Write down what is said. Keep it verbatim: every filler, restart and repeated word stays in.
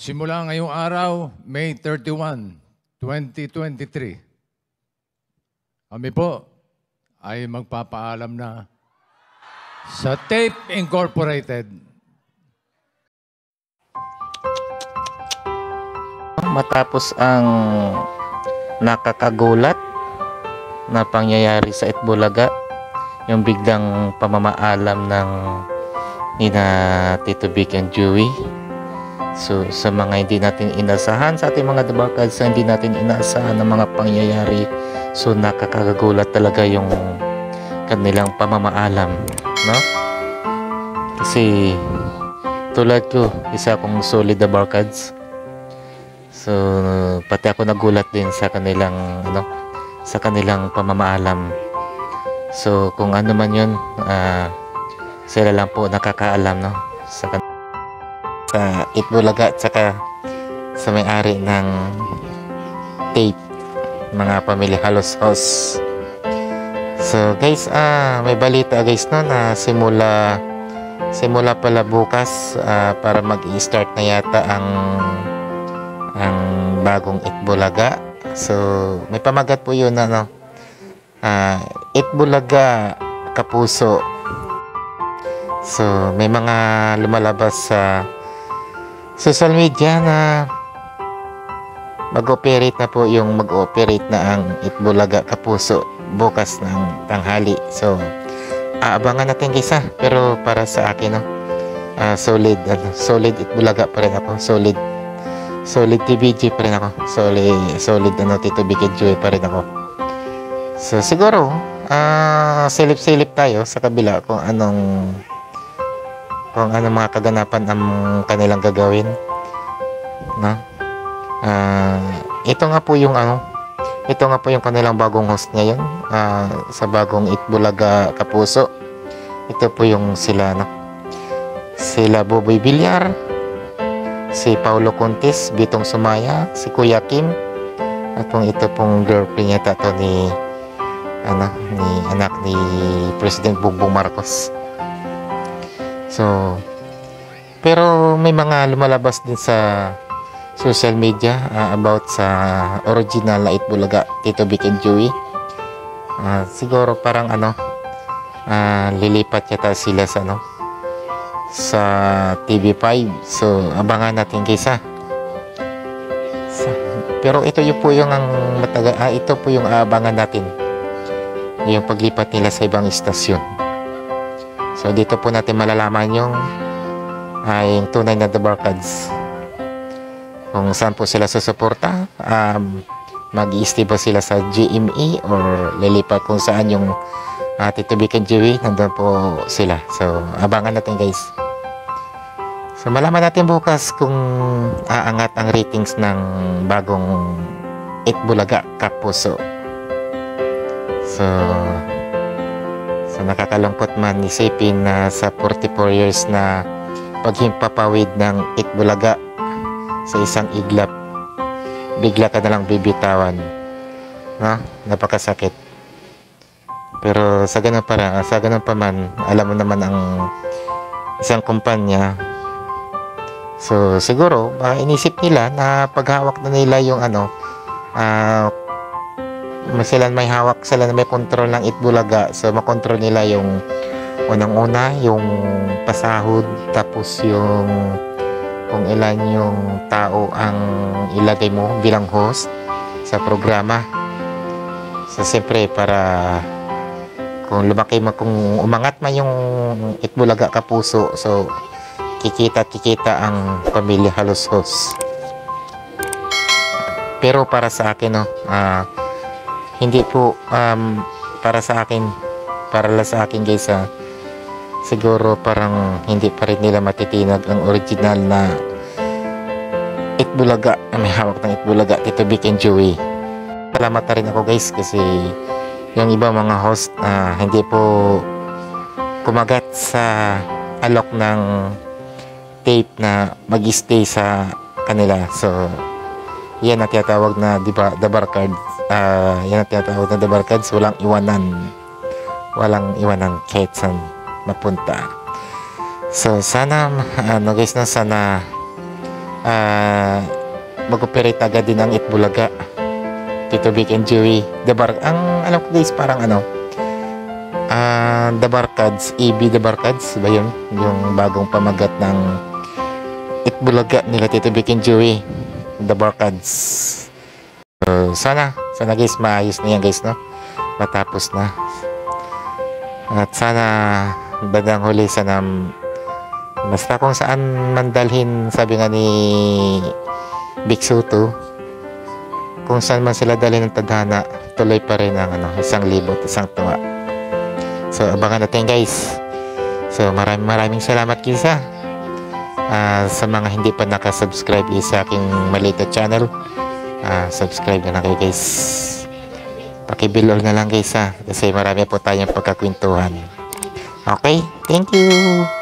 Simula ngayong araw, May thirty-first, twenty twenty-three, kami po ay magpapaalam na sa Tape Incorporated. Matapos ang nakakagulat na pangyayari sa Itbulaga, yung biglang pamamaalam ng nina Tito Vic and Joey. So sa mga hindi natin inasahan, sa ating mga Dabarkads sa hindi natin inaasahan ng mga pangyayari, so nakakagulat talaga yung kanilang pamamaalam, no? Kasi tulad ko, isa akong solid Dabarkads. So pati ako nagulat din sa kanilang ano, sa kanilang pamamaalam. So kung ano man 'yun, uh, sila lang po nakakaalam, no, sa sa Itbulaga at saka sa may-ari ng Tape, mga pamilya Halos House. So guys, ah may balita guys, no, na simula simula pala bukas, ah, para mag-i-start na yata ang ang bagong Itbulaga. So may pamagat po yun, ano, uh, Itbulaga Kapuso. So may mga lumalabas sa social media na mag-operate na po yung mag-operate na ang Itbulaga Kapuso bukas ng tanghali. So aabangan natin guys, ha? Pero para sa akin, no, uh, solid ano, solid Itbulaga pa rin ako, solid solid T V G pa rin ako, solid solid ano, Tito Vic and Joey pa rin ako. So siguro uh, silip-silip tayo sa kabila kung anong kung anong mga kaganapan ang kanilang gagawin, no? Uh, ito nga po yung ano, ito nga po yung kanilang bagong host ngayon, uh, sa bagong Itbulaga Kapuso. Ito po yung sila, no? Sila Boboy Villar, si Paulo Contis, Bitong Sumaya, si Kuya Kim, at kung ito pong girlfriend yata to ni ano, ni anak ni President Bongbong Marcos. So pero may mga lumalabas din sa social media uh, about sa original na Itbulaga, Tito Vic and Joey. Uh, siguro parang ano, uh, lilipat yata sila sa ano, sa T V five. So abangan natin kaysa. So, pero ito yung po yung ang mataga, ah, ito po yung aabangan natin, yung paglipat nila sa ibang istasyon. So dito po natin malalaman yung ay yung tunay na Dabarkads, kung saan po sila susuporta, um, mag-i-stay ba sila sa G M A or lilipat kung saan yung uh, Tito Vic and Joey, nandun po sila. So abangan natin guys. So malaman natin bukas kung aangat ang ratings ng bagong Itbulaga Kapuso. So So nakakalungkot man isipin na sa forty-four years na paghimpapawid ng Itbulaga sa isang iglap, bigla ka na lang bibitawan, no? Napakasakit. Pero sa ganun pa, sa ganun pa man, alam mo naman ang isang kumpanya. So siguro baka inisip nila na paghawak na nila yung ano, ah uh, sila may hawak, sila na may control ng Itbulaga, so makontrol nila yung unang-una yung pasahod, tapos yung kung ilan yung tao ang ilagay mo bilang host sa programa. So siyempre para kung lumaki mo, kung umangat man yung Itbulaga Kapuso, so kikita kikita ang pamilya Halos Host. Pero para sa akin, no, ah uh, hindi po, um, para sa akin, para lang sa akin guys, ha, siguro parang hindi pa rin nila matitinag ang original na Itbulaga, may hawak ng Itbulaga, Tito Vic and Joey. Salamat na rin ako guys, kasi yung iba mga host, uh, hindi po kumagat sa alok ng tape na mag-stay sa kanila. So yan ang tinatawag na, di ba, Dabarkads. Uh, yan ang tinatawag na Dabarkads. Walang iwanan. Walang iwanan kahit saan mapunta. So sana, ano guys, no, sana uh, mag-operate agad din ang Itbulaga. Tito Vic and Joey. The Bar, ang alam ko guys, parang ano, ah The Barkads, E B The Barkads ba yun? Yung bagong pamagat ng Itbulaga nila Tito Vic and Joey. The Barkads. So, sana, sana guys, maayos na yan guys, no? Matapos na. At sana, bandang huli, sana, basta kung saan mandalhin, sabi nga ni Vic Soto, kung saan man sila dalhin ng tadhana, tuloy pa rin ang ano, isang libot, isang tuwa. So, abangan natin guys. So, maraming maraming salamat kisa. Uh, sa mga hindi pa nakasubscribe sa aking maliit na channel, uh, subscribe na lang kayo guys. Pakibill all na lang guys ha, kasi marami po tayong pagkakwentuhan. Okay, thank you.